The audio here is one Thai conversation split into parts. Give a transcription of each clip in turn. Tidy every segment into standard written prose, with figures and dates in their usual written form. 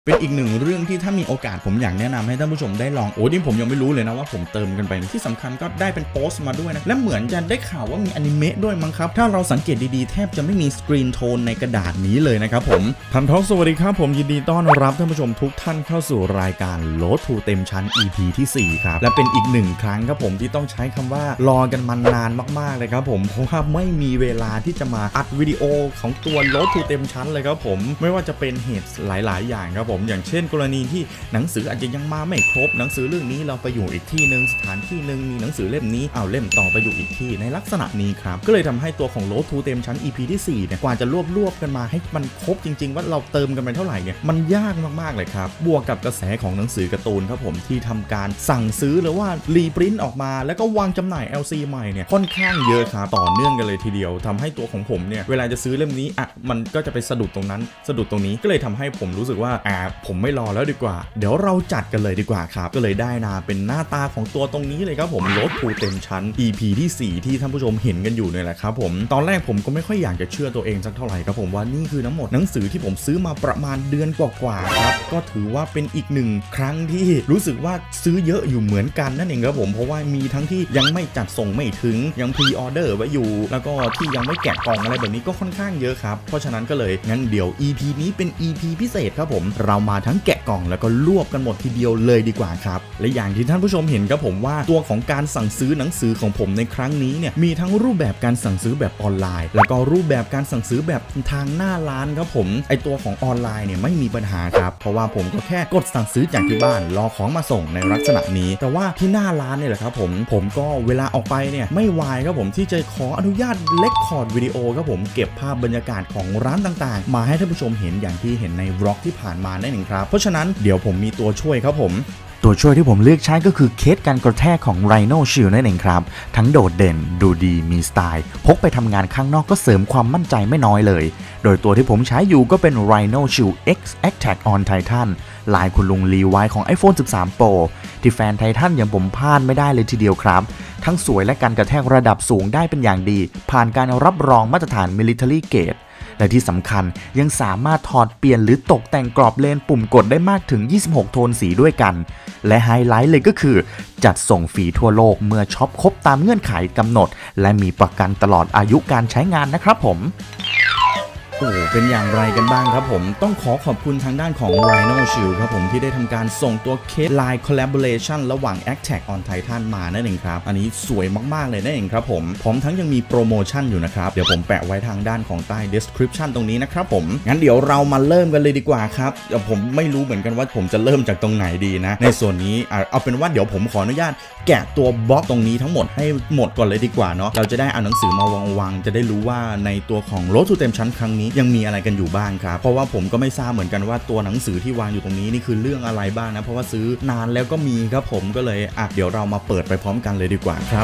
เป็นอีกหนึ่งเรื่องที่ถ้ามีโอกาสผมอยากแนะนำให้ท่านผู้ชมได้ลองนี่ผมยังไม่รู้เลยนะว่าผมเติมกันไปที่สำคัญก็ได้เป็นโพสต์มาด้วยนะและเหมือนจะได้ข่าวว่ามีอนิเมะด้วยมั้งครับถ้าเราสังเกตดีๆแทบจะไม่มีสกรีนโทนในกระดาษนี้เลยนะครับผมทันทอกสวัสดีครับผมยินดีต้อนรับท่านผู้ชมทุกท่านเข้าสู่รายการโลดทูเต็มชั้น EP ที่4ครับและเป็นอีกหนึ่งครั้งครับผมที่ต้องใช้คำว่ารอกันมานานมากๆเลยครับผมเพราะว่าไม่มีเวลาที่จะมาอัดวิดีโอของตัวโลดทูเต็มชั้นเลยครับผมไม่ว่าจะเป็นเหตุหลายๆอย่างครับผมอย่างเช่นกรณีที่หนังสืออาจจะยังมาไม่ครบหนังสือเรื่องนี้เราไปอยู่อีกที่นึงสถานที่นึงมีหนังสือเล่มนี้เล่มต่อไปอยู่อีกที่ในลักษณะนี้ครับก็เลยทำให้ตัวของโลดทูเต็มชั้น EP ที่4เนี่ยกว่าจะรวบกันมาให้มันครบจริงๆว่าเราเติมกันไปเท่าไหร่เนี่ยมันยากมากๆเลยครับบวกกับกระแสของหนังสือการ์ตูนครับผมที่ทำการสั่งซื้อหรือว่ารีปริ้นท์ออกมาแล้วก็วางจำหน่าย LC ใหม่เนี่ยค่อนข้างเยอะครับต่อเนื่องกันเลยทีเดียวทำให้ตัวของผมเนี่ยเวลาจะซื้อเล่มนี้มันก็จะไปสะดุดตรงนั้นสะดุดตรงนี้ก็เลยทำให้ผมรู้สึกว่าผมไม่รอแล้วดีกว่าเดี๋ยวเราจัดกันเลยดีกว่าครับก็เลยได้นาเป็นหน้าตาของตัวตรงนี้เลยครับผมโลดทูเต็มชั้น EP ที่4ที่ท่านผู้ชมเห็นกันอยู่เนี่ยแหละครับผมตอนแรกผมก็ไม่ค่อยอยากจะเชื่อตัวเองสักเท่าไหร่ครับผมว่านี่คือทั้งหมดหนังสือที่ผมซื้อมาประมาณเดือนกว่าๆครับก็ถือว่าเป็นอีกหนึ่งครั้งที่รู้สึกว่าซื้อเยอะอยู่เหมือนกันนั่นเองครับผมเพราะว่ามีทั้งที่ยังไม่จัดส่งไม่ถึงยังพรีออเดอร์ไว้อยู่แล้วก็ที่ยังไม่แกะกล่องอะไรแบบนี้ก็ค่อนข้างเยอะครับเพราะฉะนั้นก็เลยงั้นเดี๋ยว EP นี้เป็น EP พิเศษครับผมเรามาทั้งแกะกล่องแล้วก็รวบกันหมดทีเดียวเลยดีกว่าครับและอย่างที่ท่านผู้ชมเห็นครับผมว่าตัวของการสั่งซื้อหนังสือของผมในครั้งนี้เนี่ยมีทั้งรูปแบบการสั่งซื้อแบบออนไลน์แล้วก็รูปแบบการสั่งซื้อแบบทางหน้าร้านครับผมไอตัวของออนไลน์เนี่ยไม่มีปัญหาครับเพราะว่าผมก็แค่กดสั่งซื้อจากที่บ้านรอของมาส่งในลักษณะนี้แต่ว่าที่หน้าร้านเนี่ยแหละครับผมก็เวลาออกไปเนี่ยไม่วายครับผมที่จะขออนุญาตเล็กคอร์ดวิดีโอครับผมเก็บภาพบรรยากาศของร้านต่างๆมาให้ท่านผู้ชมเห็นอย่างที่เห็นในวล็อกที่ผ่านมานั่นเองครับเพราะฉะนั้นเดี๋ยวผมมีตัวช่วยครับผมตัวช่วยที่ผมเลือกใช้ก็คือเคสกันกระแทกของ Rhino Shield นั่นเองครับทั้งโดดเด่นดูดีมีสไตล์พกไปทำงานข้างนอกก็เสริมความมั่นใจไม่น้อยเลยโดยตัวที่ผมใช้อยู่ก็เป็น Rhino Shield X Attack on Titan ลายคุณลุงลีไวของ iPhone 13 Pro ที่แฟนไททันอย่างผมพลาดไม่ได้เลยทีเดียวครับทั้งสวยและการกระแทกระดับสูงได้เป็นอย่างดีผ่านการรับรองมาตรฐาน Military Gradeและที่สำคัญยังสามารถถอดเปลี่ยนหรือตกแต่งกรอบเลนปุ่มกดได้มากถึง26โทนสีด้วยกันและไฮไลท์เลยก็คือจัดส่งฟรีทั่วโลกเมื่อช็อปครบตามเงื่อนไขกำหนดและมีประกันตลอดอายุการใช้งานนะครับผมเป็นอย่างไรกันบ้างครับผมต้องขอบคุณทางด้านของ Rhino Shield ครับผมที่ได้ทำการส่งตัวเคส Line Collaboration ระหว่าง Attack on Titan มานั่นเองครับอันนี้สวยมากๆเลยนั่นเองครับผมพร้อมทั้งยังมีโปรโมชั่นอยู่นะครับเดี๋ยวผมแปะไว้ทางด้านของใต้ description ตรงนี้นะครับผมงั้นเดี๋ยวเรามาเริ่มกันเลยดีกว่าครับเดี๋ยวผมไม่รู้เหมือนกันว่าผมจะเริ่มจากตรงไหนดีนะในส่วนนี้เอาเป็นว่าเดี๋ยวผมขออนุญาตแกะตัวบล็อกตรงนี้ทั้งหมดให้หมดก่อนเลยดีกว่าเนาะเราจะได้เอาหนังสือมาวางจะได้รู้ว่าในตัวของโลดทูเต็มชั้นครั้งนี้ยังมีอะไรกันอยู่บ้างครับเพราะว่าผมก็ไม่ทราบเหมือนกันว่าตัวหนังสือที่วางอยู่ตรงนี้นี่คือเรื่องอะไรบ้างนะเพราะว่าซื้อนานแล้วก็มีครับผมก็เลยเดี๋ยวเรามาเปิดไปพร้อมกันเลยดีกว่าครับ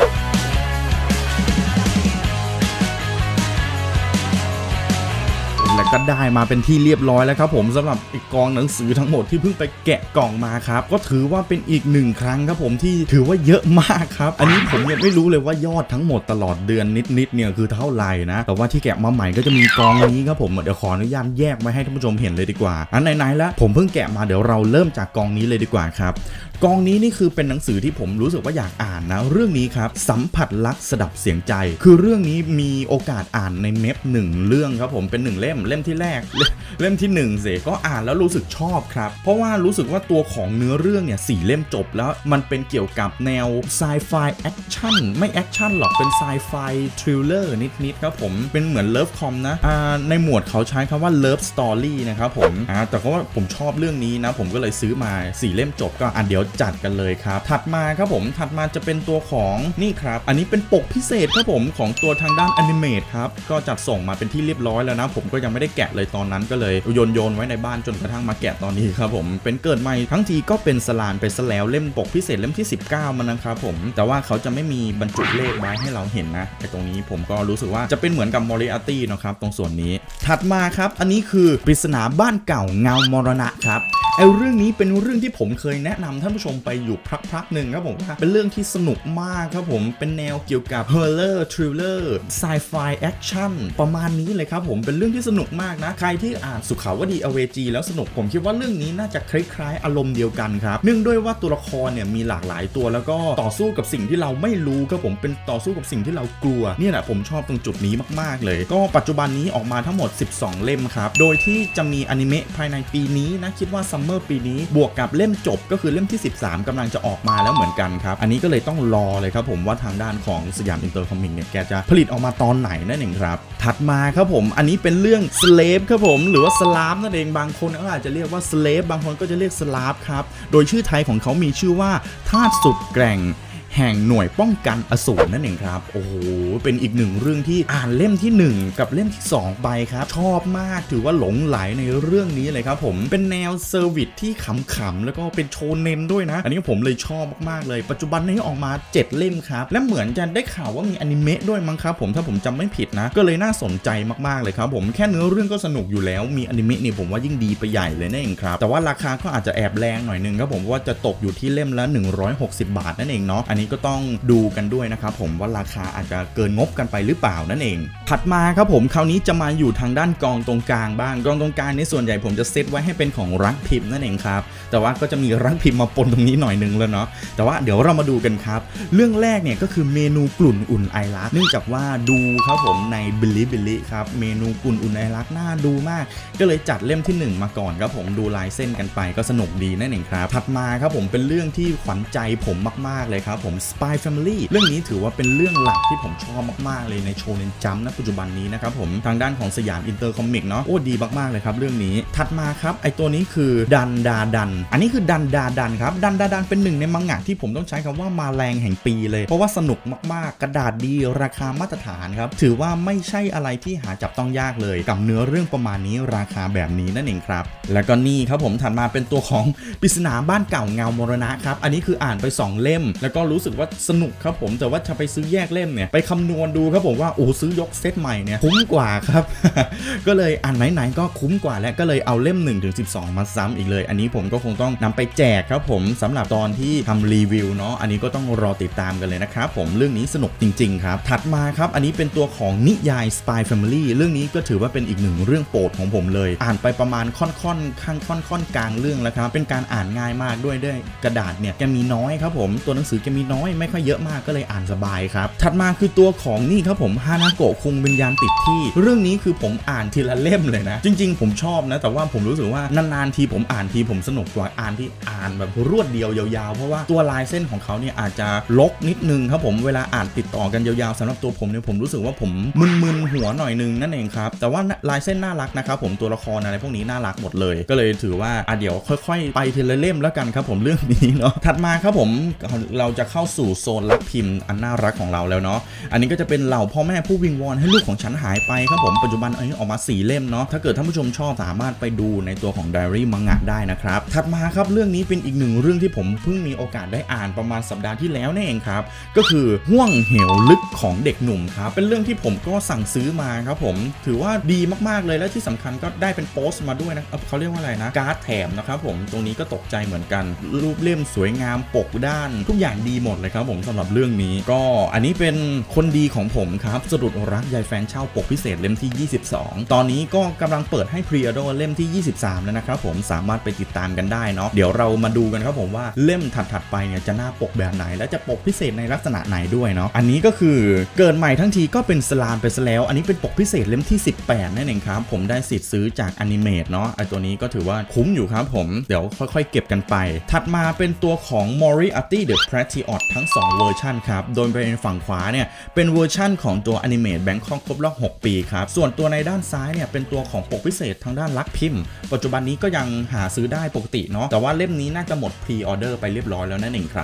และก็ได้มาเป็นที่เรียบร้อยแล้วครับผมสำหรับกองหนังสือทั้งหมดที่เพิ่งไปแกะกล่องมาครับก็ถือว่าเป็นอีกหนึ่งครั้งครับผมที่ถือว่าเยอะมากครับอันนี้ผมยังไม่รู้เลยว่ายอดทั้งหมดตลอดเดือนนิดเนี่ยคือเท่าไหร่นะแต่ว่าที่แกะมาใหม่ก็จะมีกองนี้ครับผมเดี๋ยวขออนุญาตแยกไว้ให้ท่านผู้ชมเห็นเลยดีกว่าไหนๆแล้วผมเพิ่งแกะมาเดี๋ยวเราเริ่มจากกองนี้เลยดีกว่าครับกองนี้นี่คือเป็นหนังสือที่ผมรู้สึกว่าอยากอ่านนะเรื่องนี้ครับสัมผัสรักสดับเสียงใจคือเรื่องนี้มีโอกาสอ่านในเมพ1เรื่องครับผมเป็น1เล่มที่แรกเล่มที่1เสก็อ่านแล้วรู้สึกชอบครับเพราะว่ารู้สึกว่าตัวของเนื้อเรื่องเนี่ย4เล่มจบแล้วมันเป็นเกี่ยวกับแนวไซไฟแอคชั่นไม่แอคชั่นหรอกเป็นไซไฟทริลเลอร์นิดครับผมเป็นเหมือนเลิฟคอมนะในหมวดเขาใช้คำว่าเลิฟสตอรี่นะครับผมแต่ก็ว่าผมชอบเรื่องนี้นะผมก็เลยซื้อมา4เล่มจบก็เดี๋ยวจัดกันเลยครับถัดมาครับผมถัดมาจะเป็นตัวของนี่ครับอันนี้เป็นปกพิเศษครับผมของตัวทางด้านอนิเมตครับก็จัดส่งมาเป็นที่เรียบร้อยแล้วนะผมก็ยังไม่ได้แกะเลยตอนนั้นก็เลยโยนไว้ในบ้านจนกระทั่งมาแกะตอนนี้ครับผมเป็นเกิดใหม่ทั้งทีก็เป็นสลานไปซะแล้วเล่มปกพิเศษเล่มที่19มันนะครับผมแต่ว่าเขาจะไม่มีบรรจุเลขไว้ให้เราเห็นนะไอ้ตรงนี้ผมก็รู้สึกว่าจะเป็นเหมือนกับมอริอาร์ตี้นะครับตรงส่วนนี้ถัดมาครับอันนี้คือปริศนาบ้านเก่าเงามรณะครับไอ้เรื่องนี้เป็นเรื่องที่ผมเคยแนะนำท่านผู้ชมไปอยู่พักหนึ่งครับผมว่าเป็นเรื่องที่สนุกมากครับผมเป็นแนวเกี่ยวกับ horror thriller sci-fi action ประมาณนี้เลยครับผมเป็นเรื่องที่สนุกมากนะใครที่อ่านสุขาวดีอเวจีแล้วสนุกผมคิดว่าเรื่องนี้น่าจะคล้ายๆอารมณ์เดียวกันครับเนื่องด้วยว่าตัวละครเนี่ยมีหลากหลายตัวแล้วก็ต่อสู้กับสิ่งที่เราไม่รู้ครับผมเป็นต่อสู้กับสิ่งที่เรากลัวนี่แหละผมชอบตรงจุดนี้มากๆเลยก็ปัจจุบันนี้ออกมาทั้งหมด12เล่มครับโดยที่จะมีอนิเมะภายในปีนี้นะคิดว่าซัมเมอร์ปีนี้บวกกับเล่มจบก็คือเล่มที่13กำลังจะออกมาแล้วเหมือนกันครับอันนี้ก็เลยต้องรอเลยครับผมว่าทางด้านของสยามอินเตอร์คอมิกเนี่ยแกจะผลิตออกมาตอนไหนนั่นเองครับถัดมาครับผมอันนี้เป็นเรื่อง slave ครับผมหรือว่า slave นั่นเองบางคนก็อาจจะเรียกว่า slave บางคนก็จะเรียก slave ครับโดยชื่อไทยของเขามีชื่อว่าทาสสุดแกร่งแห่งหน่วยป้องกันอสูรนั่นเองครับโอ้โหเป็นอีกหนึ่งเรื่องที่อ่านเล่มที่1กับเล่มที่2ไปครับชอบมากถือว่าหลงไหลในเรื่องนี้เลยครับผมเป็นแนวเซอร์วิสที่ขำๆแล้วก็เป็นโชเน็นด้วยนะอันนี้ผมเลยชอบมากๆเลยปัจจุบันนี้ออกมา7เล่มครับและเหมือนจะได้ข่าวว่ามีอนิเมะด้วยมั้งครับผมถ้าผมจำไม่ผิดนะก็เลยน่าสนใจมากๆเลยครับผมแค่เนื้อเรื่องก็สนุกอยู่แล้วมีอนิเมะนี่ผมว่ายิ่งดีไปใหญ่เลยนั่นเองครับแต่ว่าราคาก็อาจจะแอบแรงหน่อยนึงครับผมว่าจะตกอยู่ที่เล่มละ160 บาทนั่นเองเนาะอันนี้ก็ต้องดูกันด้วยนะครับผมว่าราคาอาจจะเกินงบกันไปหรือเปล่านั่นเองถัดมาครับผมคราวนี้จะมาอยู่ทางด้านกองตรงกลางบ้างกองตรงกลางในส่วนใหญ่ผมจะเซตไว้ให้เป็นของรักพิมพ์นั่นเองครับแต่ว่าก็จะมีรักพิมพ์มาปนตรงนี้หน่อยนึงแล้วเนาะแต่ว่าเดี๋ยวเรามาดูกันครับเรื่องแรกเนี่ยก็คือเมนูกลุ่นอุ่นไอรักเนื่องจากว่าดูครับผมในบิลลี่ครับเมนูกลุ่นอุ่นไอรักน่าดูมากก็เลยจัดเล่มที่1มาก่อนครับผมดูลายเส้นกันไปก็สนุกดีนั่นเองครับถัดมาครับผมเป็นเรื่องที่ขวัญใจผมมากๆเลยครับผม Spy Family เรื่องนี้ถือว่าเป็นเรื่องหลักที่ผมชอบมากๆเลยในโชเน็นจัมป์ณปัจจุบันนี้นะครับผมทางด้านของสยามอินเตอร์คอมิกเนาะโอ้ดีมากๆเลยครับเรื่องนี้ถัดมาครับไอตัวนี้คือดันดาดันอันนี้คือดันดาดันครับดันดาดันเป็นหนึ่งในมังงะที่ผมต้องใช้คำว่ามาแรงแห่งปีเลยเพราะว่าสนุกมากๆกระดาษดีราคามาตรฐานครับถือว่าไม่ใช่อะไรที่หาจับต้องยากเลยกับเนื้อเรื่องประมาณนี้ราคาแบบนี้นั่นเองครับแล้วก็นี่ครับผมถัดมาเป็นตัวของปริศนาบ้านเก่าเงามรณะครับอันนี้คืออ่านไป2เล่มแล้วก็รู้สึกว่าสนุกครับผมแต่ว่าจะไปซื้อแยกเล่มเนี่ยไปคำนวณดูครับผมว่าโอ้ซื้อยกเซตใหม่เนี่ยคุ้มกว่าครับ ก็เลยอ่านไหนๆก็คุ้มกว่าและก็เลยเอาเล่ม1 ถึง 12มาซ้ำอีกเลยอันนี้ผมก็คงต้องนำไปแจกครับผมสำหรับตอนที่ทำรีวิวเนาะอันนี้ก็ต้องรอติดตามกันเลยนะครับผมเรื่องนี้สนุกจริงๆครับถัดมาครับอันนี้เป็นตัวของนิยาย Spy Family เรื่องนี้ก็ถือว่าเป็นอีกหนึ่งเรื่องโปรดของผมเลยอ่านไปประมาณค่อนกลางเรื่องแล้วครับเป็นการอ่านง่ายมากด้วยกระดาษเนี่ยแกมีน้อยครับผมตัวหนังสือแกมีน้อยไม่ค่อยเยอะมากก็เลยอ่านสบายครับถัดมาคือตัวของนี่ครับผมฮานาโกะคุงวิญญาณติดที่เรื่องนี้คือผมอ่านทีละเล่มเลยนะจริงๆผมชอบนะแต่ว่าผมรู้สึกว่านานๆทีผมอ่านทีผมสนุกกว่าอ่านที่อ่านแบบรวดเดียวยาวๆเพราะว่าตัวลายเส้นของเขาเนี่ยอาจจะลกนิดนึงครับผมเวลาอ่านติดต่อกันยาวๆสำหรับตัวผมเนี่ยผมรู้สึกว่าผมมึนๆหัวหน่อยนึงนั่นเองครับแต่ว่าลายเส้นน่ารักนะครับผมตัวละครอะไรพวกนี้น่ารักหมดเลยก็เลยถือว่าเดี๋ยวค่อยๆไปทีละเล่มแล้วกันครับผมเรื่องนี้เนาะถัดมาครับผมเราจะเข้าสู่โซนรักพิมพ์อันน่ารักของเราแล้วเนาะอันนี้ก็จะเป็นเหล่าพ่อแม่ผู้วิงวอนให้ลูกของฉันหายไปครับผมปัจจุบันอันนี้ออกมา4เล่มเนาะถ้าเกิดท่านผู้ชมชอบสามารถไปดูในตัวของไดอารี่มังงะได้นะครับถัดมาครับเรื่องนี้เป็นอีกหนึ่งเรื่องที่ผมเพิ่งมีโอกาสได้อ่านประมาณสัปดาห์ที่แล้วนี่เองครับก็คือห้วงเหวลึกของเด็กหนุ่มครับเป็นเรื่องที่ผมก็สั่งซื้อมาครับผมถือว่าดีมากๆเลยและที่สำคัญก็ได้เป็นโปสต์มาด้วยนะเขาเรียกว่าอะไรนะการ์ดแถมนะครับผมตรงนี้ก็ตกใจเหมือนกันรูปเล่มสวยงามปกด้านทุกอย่างดีหมดเลยครับผมสำหรับเรื่องนี้ก็อันนี้เป็นคนดีของผมครับสะดุดรักยายแฟนเช่าปกพิเศษเล่มที่22ตอนนี้ก็กำลังเปิดให้พรีออเดอร์เล่มที่23แล้วนะครับผมสามารถไปติดตามกันได้เนาะเดี๋ยวเรามาดูกันครับผมว่าเล่มถัดไปเนี่ยจะหน้าปกแบบไหนและจะปกพิเศษในลักษณะไหนด้วยเนาะอันนี้ก็คือเกิดใหม่ทั้งทีก็เป็นสลามไปซะแล้วอันนี้เป็นปกพิเศษเล่มที่18นั่นเองครับผมได้สิทธิ์ซื้อจากอนิเมตเนาะไอตัวนี้ก็ถือว่าคุ้มอยู่ครับผมเดี๋ยวค่อยๆเก็บกันไปถัดมาเป็นตัวของ Moriarty the Patriot ทั้ง2เวอร์ชันครับโดยเป็นฝั่งขวาเนี่ยเป็นเวอร์ชันของตัวอนิเมตแบงคอกครบรอบ6 ปีครับส่วนตัวในด้านซ้ายเนี่ยเป็นตัวของปกพิเศษทางด้านลักพิมพ์ปัจจุบันนี้ก็ยังหาซื้อได้ปกติเนาะแต่ว่าเล่มนี้น่าจะหมดพรีออเดอร์ไปเรียบร้อยแล้วนั่นเองครับ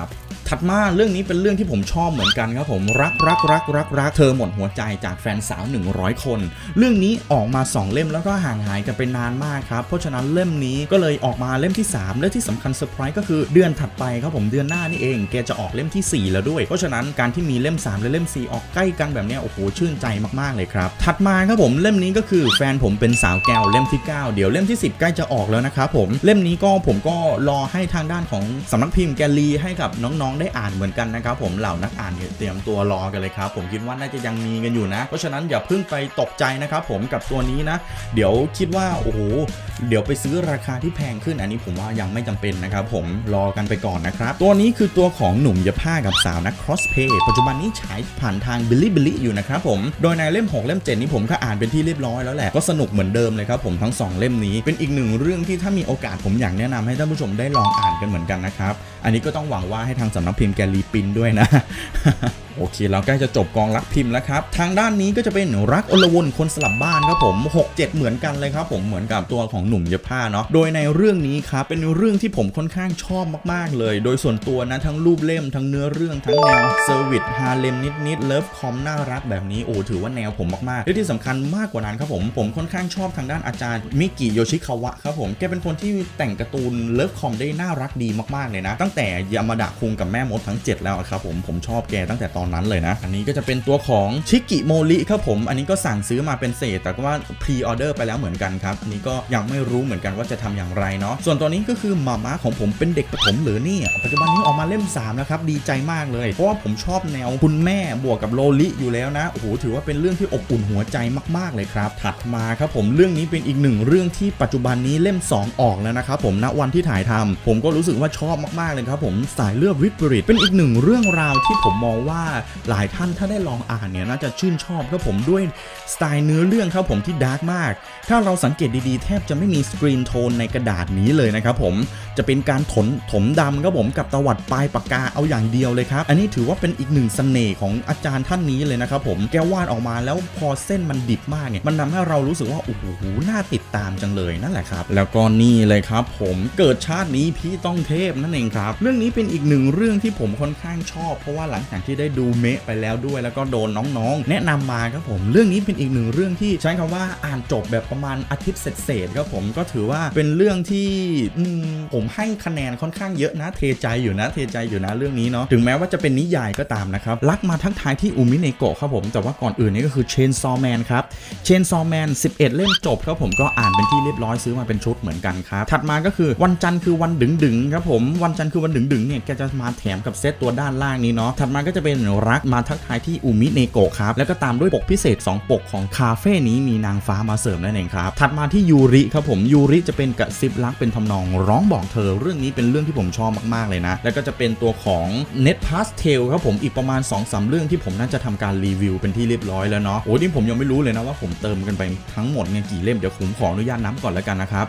ถัดมาเรื่องนี้เป็นเรื่องที่ผมชอบเหมือนกันครับผมรักเธอหมดหัวใจจากแฟนสาว100 คนเรื่องนี้ออกมา2 เล่มแล้วก็ห่างหายกันไปนานมากครับเพราะฉะนั้นเล่มนี้ก็เลยออกมาเล่มที่3และที่สำคัญเซอร์ไพรส์ก็คือเดือนถัดไปครับผมเดือนหน้านี่เองแกจะออกเล่มที่4แล้วด้วยเพราะฉะนั้นการที่มีเล่ม3และเล่ม4ออกใกล้กันแบบนี้โอ้โหชื่นใจมากๆเลยครับถัดมาครับผมเล่มนี้ก็คือแฟนผมเป็นสาวแก้วเล่มที่9เดี๋ยวเล่มที่10ใกล้จะออกแล้วนะครับผมเล่มนี้ผมก็รอให้ทางด้านของสำนักพิมพ์แกลลีให้กับน้องๆได้อ่านเหมือนกันนะครับผมเหล่านักอ่านเตรียมตัวรอกันเลยครับผมคิดว่าน่าจะยังมีกันอยู่นะเพราะฉะนั้นอย่าเพิ่งไปตกใจนะครับผมกับตัวนี้นะเดี๋ยวคิดว่าโอ้โหเดี๋ยวไปซื้อราคาที่แพงขึ้นอันนี้ผมว่ายังไม่จำเป็นนะครับผมรอกันไปก่อนนะครับตัวนี้คือตัวของหนุ่มเย็บผ้ากับสาวนักครอสเพย์ปัจจุบันนี้ฉายผ่านทางบิลลี่อยู่นะครับผมโดยในเล่ม6เล่ม7นี้ผมก็อ่านเป็นที่เรียบร้อยแล้วแหละก็สนุกเหมือนเดิมเลยครับผมทั้ง2เล่มนี้เป็นอีก1เรื่องที่ถ้ามีโอกาสผมอยากแนะนำให้ท่านผู้ชมได้ลองอ่านกันเหมือนกันนะครับอันนี้ก็ต้องหวังว่าให้ทางสำนักพิมพ์แกลลีปินด้วยนะ โอเคเราใกล้จะจบกองรักพิมพ์แล้วครับทางด้านนี้ก็จะเป็นรักอลวนคนสลับบ้านครับผม6-7เหมือนกันเลยครับผมเหมือนกับตัวของหนุ่มเย็บผ้าเนาะโดยในเรื่องนี้ครับเป็นเรื่องที่ผมค่อนข้างชอบมากๆเลยโดยส่วนตัวนะทั้งรูปเล่มทั้งเนื้อเรื่องทั้งแนวเซอร์วิสฮาเลมนิดเลิฟคอมน่ารักแบบนี้โอ้ถือว่าแนวผมมากๆและที่สำคัญมากกว่านั้นครับผมค่อนข้างชอบทางด้านอาจารย์มิกิโยชิคาวะครับผมแกเป็นคนที่แต่งการ์ตูนเลิฟคอมได้น่ารักดีมากๆเลยนะตั้งแต่ยามาดะคุงกับแม่มดทั้ง7แล้วครับผมชอบแกตั้งแต่ตอนนั้นเลยนะอันนี้ก็จะเป็นตัวของชิกิโมริครับผมอันนี้ก็สั่งซื้อมาเป็นเศษแต่ว่าพรีออเดอร์ไปแล้วเหมือนกันครับอันนี้ก็ยังไม่รู้เหมือนกันว่าจะทำอย่างไรเนาะส่วนตัวนี้ก็คือมาม่าของผมเป็นเด็กประถมหรือนี่ปัจจุบันนี้ออกมาเล่ม3แล้วครับดีใจมากเลยเพราะว่าผมชอบแนวคุณแม่บวกกับโลลิอยู่แล้วนะโอ้โหถือว่าเป็นเรื่องที่อบอุ่นหัวใจมากๆเลยครับถัดมาครับผมเรื่องนี้เป็นอีก1เรื่องที่ปัจจุบันนี้เล่ม2ออกแล้วนะครับผมณวันที่ถ่ายทำผมก็รู้สึกว่าชอบมากๆเลยครับผมสายเลือดวิปริตเป็นอีก1เรื่องราวที่ผมมองว่าหลายท่านถ้าได้ลองอ่านเนี่ยน่าจะชื่นชอบครับผมด้วยสไตล์เนื้อเรื่องครับผมที่ดาร์กมากถ้าเราสังเกตดีๆแทบจะไม่มีสกรีนโทนในกระดาษนี้เลยนะครับผมจะเป็นการถมดำครับผมกับตวัดปลายปากกาเอาอย่างเดียวเลยครับอันนี้ถือว่าเป็นอีก1เสน่ห์ของอาจารย์ท่านนี้เลยนะครับผมแกวาดออกมาแล้วพอเส้นมันดิบมากเนี่ยมันทำให้เรารู้สึกว่าโอ้โหน่าติดตามจังเลยนั่นแหละครับแล้วก็นี่เลยครับผมเกิดชาตินี้พี่ต้องเทพนั่นเองครับเรื่องนี้เป็นอีก1เรื่องที่ผมค่อนข้างชอบเพราะว่าหลังจากที่ได้ดูเมะไปแล้วด้วยแล้วก็โดนน้องๆแนะนำมาครับผมเรื่องนี้เป็นอีก1เรื่องที่ใช้คำว่าอ่านจบแบบประมาณอาทิตย์เศษครับผมก็ถือว่าเป็นเรื่องที่ผมให้คะแนนค่อนข้างเยอะนะเทใจอยู่นะเรื่องนี้เนาะถึงแม้ว่าจะเป็นนิยายก็ตามนะครับรักมาทั้งท้ายที่อุมิเนโกะครับผมแต่ว่าก่อนอื่นนี่ก็คือเชนซอแมนครับเชนซอแมน11เล่มจบครับผมก็อ่านเป็นที่เรียบร้อยซื้อมาเป็นชุดเหมือนกันครับถัดมาก็คือวันจันทร์คือวันดึงครับผมวันจันทร์คือวันดึงเนี่ยแกจะมาแถมกับเซตตัวด้านล่างนี้เนาะถัดมาก็จะเป็นรักมาทักทายที่อุมิเนโกะครับแล้วก็ตามด้วยปกพิเศษ2ปกของคาเฟ่นี้มีนางฟ้ามาเสริมนั่นเองครับถัดมาที่ยูริครับผมยูริจะเป็นกระซิบรักเป็นทำนองร้องบอกเธอเรื่องนี้เป็นเรื่องที่ผมชอบมากๆเลยนะแล้วก็จะเป็นตัวของเน็ตพาสเทลครับผมอีกประมาณ 2-3 เรื่องที่ผมน่าจะทำการรีวิวเป็นที่เรียบร้อยแล้วเนาะโอ้นี่ผมยังไม่รู้เลยนะว่าผมเติมกันไปทั้งหมดเนี่ยกี่เล่มเดี๋ยวผมขออนุญาตนับก่อนแล้วกันนะครับ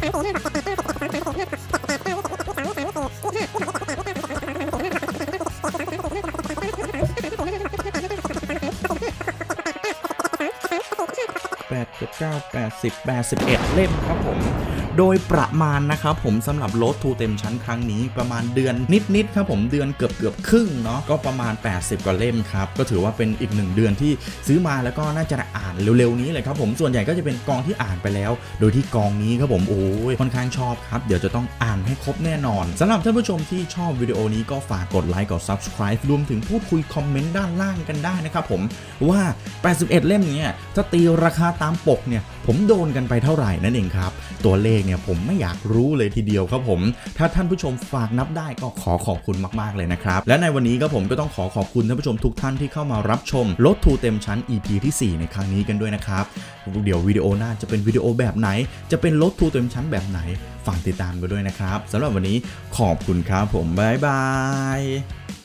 81 เล่มครับผมโดยประมาณนะครับผมสำหรับโรดทูเต็มชั้นครั้งนี้ประมาณเดือนนิดครับผมเดือนเกือบครึ่งเนาะก็ประมาณ80กว่าเล่มครับก็ถือว่าเป็นอีก1เดือนที่ซื้อมาแล้วก็น่าจะอ่านเร็วๆนี้เลยครับผมส่วนใหญ่ก็จะเป็นกองที่อ่านไปแล้วโดยที่กองนี้ครับผมโอ้ยค่อนข้างชอบครับเดี๋ยวจะต้องอ่านให้ครบแน่นอนสำหรับท่านผู้ชมที่ชอบวิดีโอนี้ก็ฝากกดไลค์กด Subscribe รวมถึงพูดคุยคอมเมนต์ด้านล่างกันได้นะครับผมว่า81เล่มเนี่ยถ้าตีราคาตามปกเนี่ยผมโดนกันไปเท่าไหร่นั่นเองครับตัวเลขเนี่ยผมไม่อยากรู้เลยทีเดียวครับผมถ้าท่านผู้ชมฝากนับได้ก็ขอบคุณมากๆเลยนะครับและในวันนี้ครับผมก็ต้องขอบคุณท่านผู้ชมทุกท่านที่เข้ามารับชมรถทูเต็มชั้น EP ที่4ในครั้งนี้กันด้วยนะครับเดี๋ยววิดีโอหน้าจะเป็นวิดีโอแบบไหนจะเป็นรถทูเต็มชั้นแบบไหนฝากติดตามกันด้วยนะครับสำหรับวันนี้ขอบคุณครับผมบ๊ายบาย